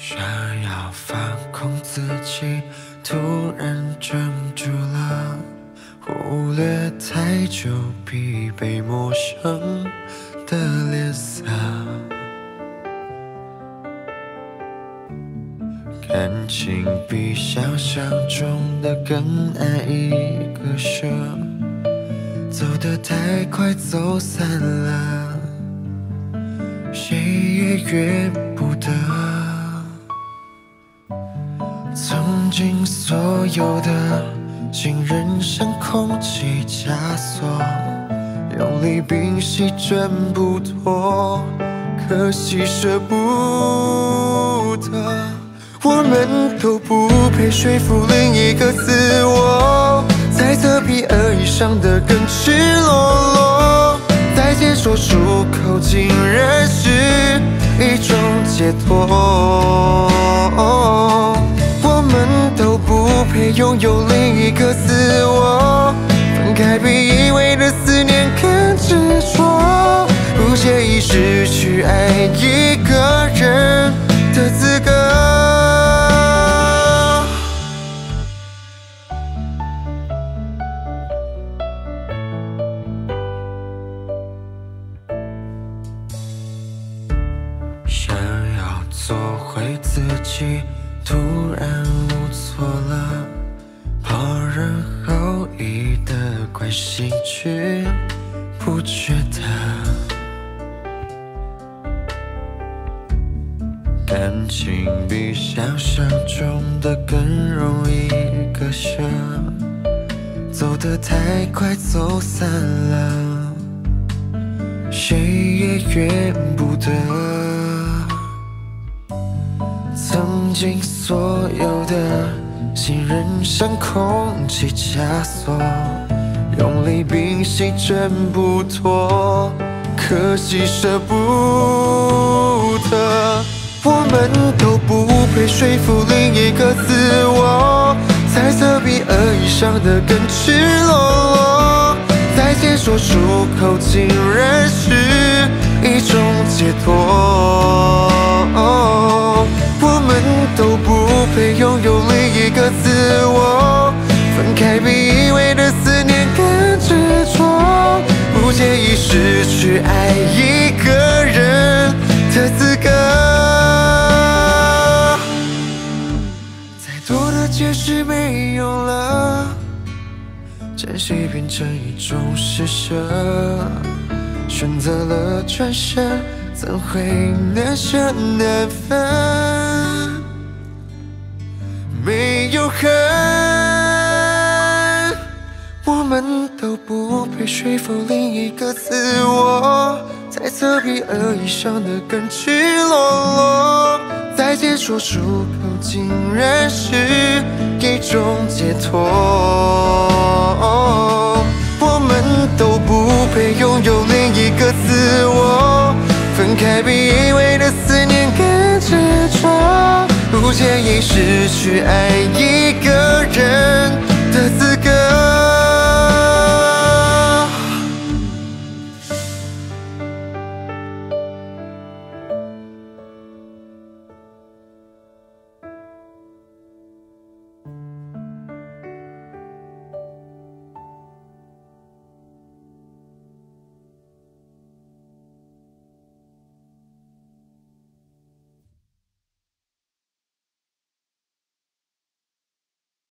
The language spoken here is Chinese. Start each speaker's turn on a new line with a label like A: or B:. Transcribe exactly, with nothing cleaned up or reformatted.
A: 想要放空自己，突然怔住了，忽略太久疲惫陌生的脸色。感情比想象中的更难以割舍，走得太快，走散了，谁也怨不得。曾经所有的信任像空气枷锁，用力屏息挣不脱，可惜舍不得。我们都不配说服另一个自我，猜测比恶意伤得更赤裸裸，再见说出口竟然是一种解脱。我们都不配拥有另一个自我，分开比依偎的思念更执着，不介意失去爱一个人的资格。想要做回自己，突然无措了，旁人后意的关心却不觉得。感情比想象中的更容易割舍，走得太快，走散了，谁也怨不得。曾经所有的信任像空气枷锁，用力屏息挣不脱，可惜舍不得。我们都不配说服另一个自我，猜测比恶意伤得更赤裸裸，再见说出口竟然是一种解脱。我们都不配拥有另一个自我，分开比依偎的思念更执着，不介意失去爱一个人的资格。再多的解释没用了，珍惜变成一种施舍，选择了转身，怎会难舍难分？没有恨，我们都不配说服另一个自我，猜测比恶意伤得更赤裸裸，再见说出口竟然是一种解脱。我们都不配拥有另一个自我，分开比依偎的思念更执着，不介意失去爱一个